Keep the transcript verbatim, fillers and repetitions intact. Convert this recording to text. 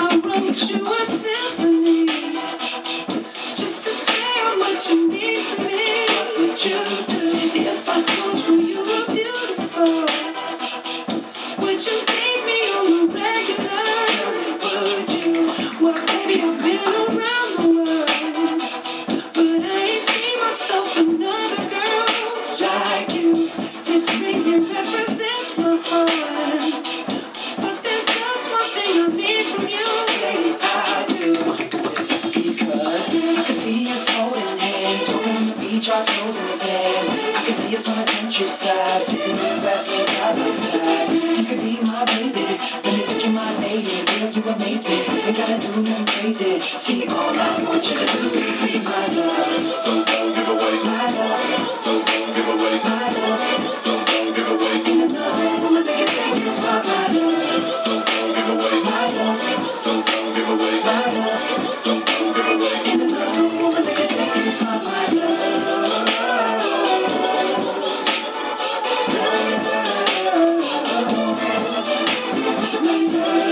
wrote you a symphony just to say how much you mean to me. What would you do if I told you you were beautiful? Would you date me on the regular? Would you? Well, baby, I've been around the world, but I ain't seen myself another girl like you. This ring it represents my heart, but there's just one thing I need from you. Baby, I do. Because I can see us holding hands, on the beach, our toes in the sand. I can see us on the countryside, sitting in the grass, side by side. You could be my baby, when you think you're my lady, girl, you amaze me. Ain't gotta do nothing crazy. See, all I want you to do is be my love. So don't give away my love. So don't give away my love. So don't give away. In the night, I'ma make it take you for my love. So don't give away my love. So don't give away my love. So don't give away. In the night, I'ma make it take you for my love. My love.